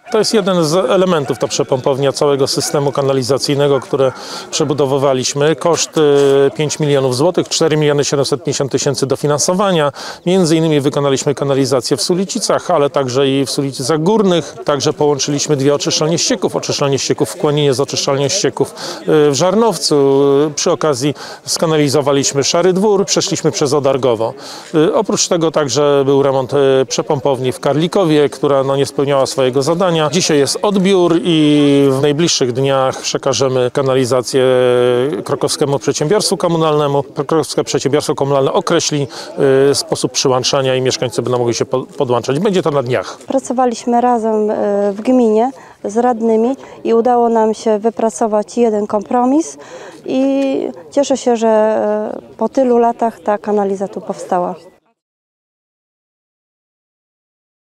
To jest jeden z elementów, to przepompownia całego systemu kanalizacyjnego, które przebudowywaliśmy. Koszt 5 milionów złotych, 4 miliony 750 tysięcy dofinansowania. Między innymi wykonaliśmy kanalizację w Sulicicach, ale także i w Sulicicach Górnych. Także połączyliśmy dwie oczyszczalnie ścieków. Oczyszczalnię ścieków w Kłoninie z oczyszczalnią ścieków w Żarnowcu. Przy okazji skanalizowaliśmy Szary Dwór, przeszliśmy przez Odargowo. Oprócz tego także był remont przepompowni w Karlikowie, która nie spełniała swojego zadania. Dzisiaj jest odbiór i w najbliższych dniach przekażemy kanalizację Krakowskiemu Przedsiębiorstwu Komunalnemu. Krakowskie Przedsiębiorstwo Komunalne określi sposób przyłączania i mieszkańcy będą mogli się podłączać. Będzie to na dniach. Pracowaliśmy razem w gminie z radnymi i udało nam się wypracować jeden kompromis i cieszę się, że po tylu latach ta kanalizacja tu powstała.